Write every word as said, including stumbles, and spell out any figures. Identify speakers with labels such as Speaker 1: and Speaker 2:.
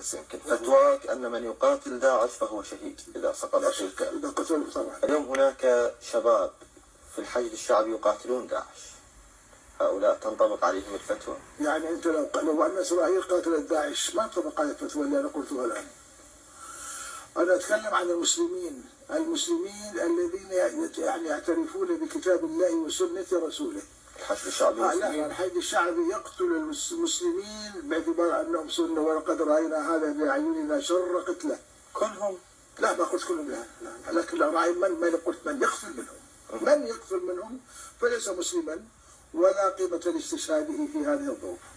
Speaker 1: بس يمكن فتواك أن من يقاتل داعش فهو شهيد إذا سقط فيك.
Speaker 2: إذا قتلوا طبعا.
Speaker 1: اليوم هناك شباب في الحشد الشعبي يقاتلون داعش، هؤلاء تنطبق عليهم الفتوى؟
Speaker 2: يعني أنت لو لو أن إسرائيل قاتلت داعش ما تنطبق على الفتوى اللي أنا قلتها الآن. أنا أتكلم عن المسلمين، المسلمين الذين يعني يعترفون بكتاب الله وسنة رسوله.
Speaker 1: الحشد الشعبي
Speaker 2: آه لا، الحشد الشعبي يقتل المسلمين باعتبار أنهم سنة، ولقد رأينا هذا بأعيننا شر قتله.
Speaker 1: كلهم؟
Speaker 2: لا ما قلت كلهم، لا, لا. لكن لو رأي من من قلت من يقتل منهم، من يقتل منهم فليس مسلما ولا قيمة لاستشهاده في هذه الظروف.